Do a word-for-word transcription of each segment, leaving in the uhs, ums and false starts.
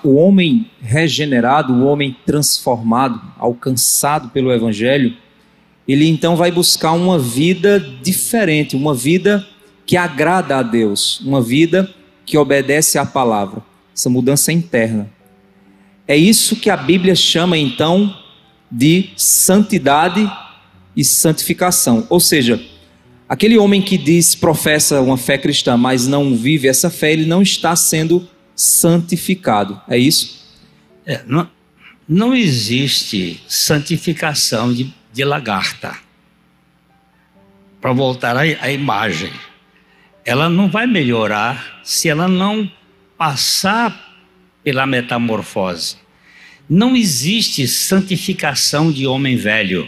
o homem regenerado, o homem transformado, alcançado pelo Evangelho, ele então vai buscar uma vida diferente, uma vida que agrada a Deus, uma vida que obedece à palavra, essa mudança interna. É isso que a Bíblia chama então de santidade e santificação. Ou seja, aquele homem que diz, professa uma fé cristã, mas não vive essa fé, ele não está sendo santificado. É isso? É, não, não existe santificação de, de lagarta. Para voltar à, à imagem, ela não vai melhorar se ela não passar pela metamorfose. Não existe santificação de homem velho.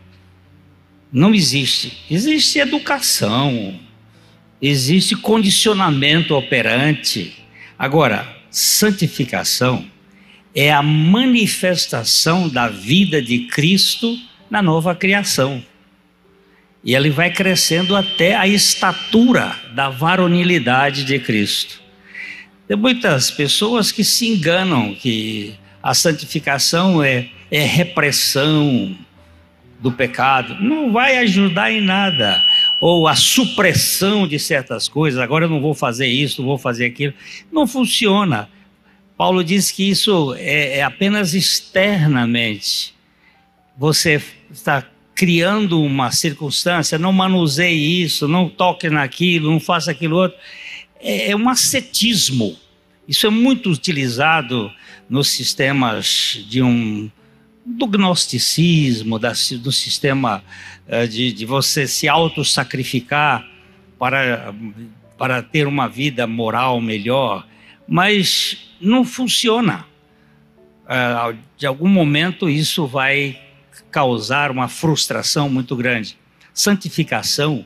Não existe. Existe educação, existe condicionamento operante. Agora, santificação é a manifestação da vida de Cristo na nova criação. E ele vai crescendo até a estatura da varonilidade de Cristo. Tem muitas pessoas que se enganam que a santificação é, é repressão do pecado. Não vai ajudar em nada. Ou a supressão de certas coisas. Agora eu não vou fazer isso, não vou fazer aquilo. Não funciona. Paulo diz que isso é, é apenas externamente. Você está criando uma circunstância, não manuseie isso, não toque naquilo, não faça aquilo outro. É, é um ascetismo. Isso é muito utilizado nos sistemas de um, do gnosticismo, da, do sistema uh, de, de você se auto-sacrificar para, para ter uma vida moral melhor, mas não funciona. Uh, de algum momento isso vai causar uma frustração muito grande. Santificação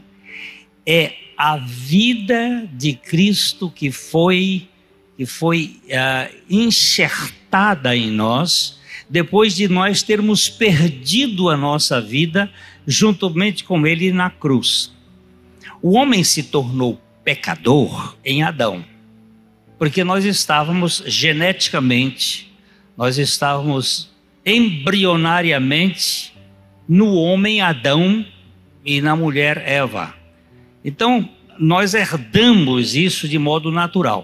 é a vida de Cristo que foi, que foi uh, enxertada em nós, depois de nós termos perdido a nossa vida juntamente com Ele na cruz. O homem se tornou pecador em Adão, porque nós estávamos geneticamente, nós estávamos embrionariamente no homem Adão e na mulher Eva. Então, nós herdamos isso de modo natural.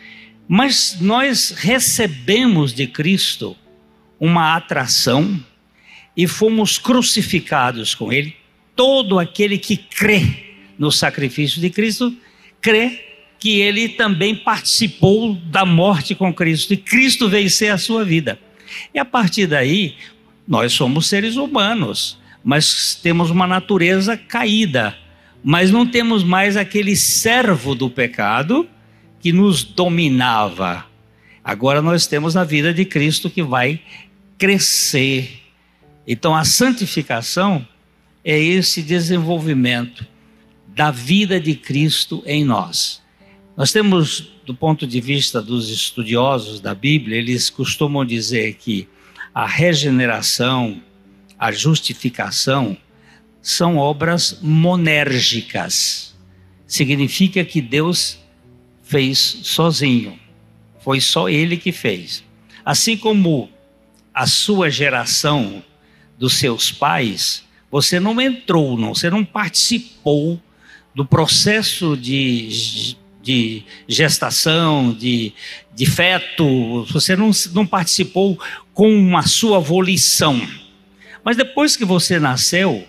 Mas nós recebemos de Cristo uma atração e fomos crucificados com Ele. Todo aquele que crê no sacrifício de Cristo, crê que Ele também participou da morte com Cristo. E Cristo veio ser a sua vida. E a partir daí, nós somos seres humanos, mas temos uma natureza caída. Mas não temos mais aquele servo do pecado que nos dominava. Agora nós temos a vida de Cristo que vai crescer. Então a santificação é esse desenvolvimento da vida de Cristo em nós. Nós temos, do ponto de vista dos estudiosos da Bíblia, eles costumam dizer que a regeneração, a justificação, são obras monérgicas. Significa que Deus fez sozinho. Foi só Ele que fez. Assim como a sua geração dos seus pais, você não entrou, não, você não participou do processo de, de gestação, de, de feto, você não, não participou com a sua volição. Mas depois que você nasceu,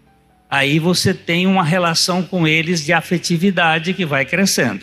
aí você tem uma relação com eles de afetividade que vai crescendo.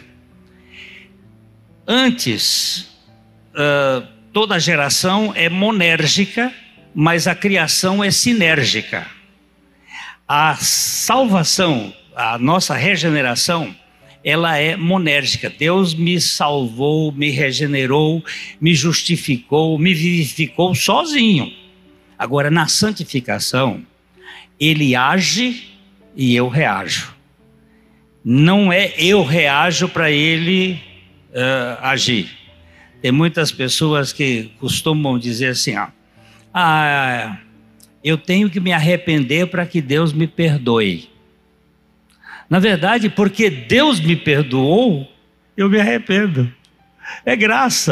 Antes, uh, toda geração é monérgica, mas a criação é sinérgica. A salvação, a nossa regeneração, ela é monérgica. Deus me salvou, me regenerou, me justificou, me vivificou sozinho. Agora, na santificação, Ele age e eu reajo. Não é eu reajo para Ele uh, agir. Tem muitas pessoas que costumam dizer assim, ó, ah, eu tenho que me arrepender para que Deus me perdoe. Na verdade, porque Deus me perdoou, eu me arrependo. É graça.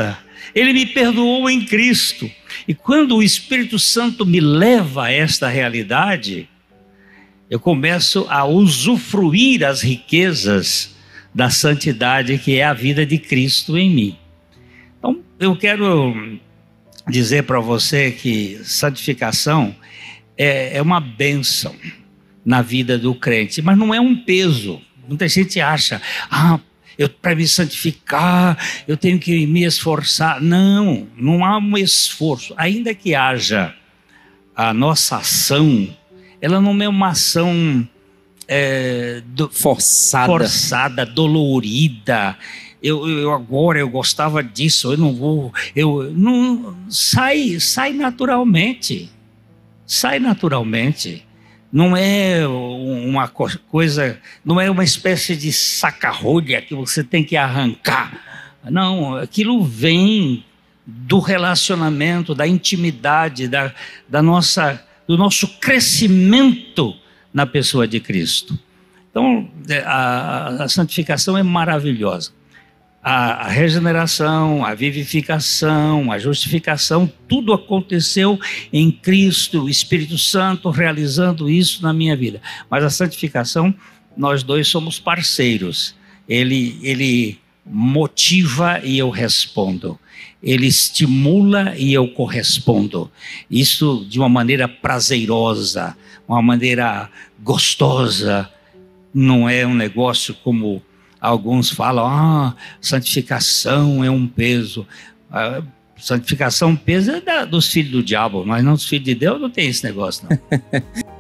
Ele me perdoou em Cristo. E quando o Espírito Santo me leva a esta realidade, eu começo a usufruir as riquezas da santidade que é a vida de Cristo em mim. Então, eu quero dizer para você que santificação é, é uma bênção na vida do crente, mas não é um peso. Muita gente acha, ah, para me santificar, eu tenho que me esforçar. Não, não há um esforço. Ainda que haja a nossa ação, ela não é uma ação é, do, forçada. forçada, dolorida. Eu, eu agora eu gostava disso, eu não vou. Eu não sai, sai naturalmente, sai naturalmente. Não é uma coisa, não é uma espécie de saca-rolha que você tem que arrancar. Não, aquilo vem do relacionamento, da intimidade, da, da nossa, do nosso crescimento na pessoa de Cristo. Então, a, a santificação é maravilhosa. A, a regeneração, a vivificação, a justificação, tudo aconteceu em Cristo, o Espírito Santo realizando isso na minha vida. Mas a santificação, nós dois somos parceiros. Ele, ele motiva e eu respondo. Ele estimula e eu correspondo. Isso de uma maneira prazerosa, uma maneira gostosa. Não é um negócio como alguns falam, ah, santificação é um peso. Ah, santificação, peso é da, dos filhos do diabo, mas não dos filhos de Deus, não tem esse negócio, não.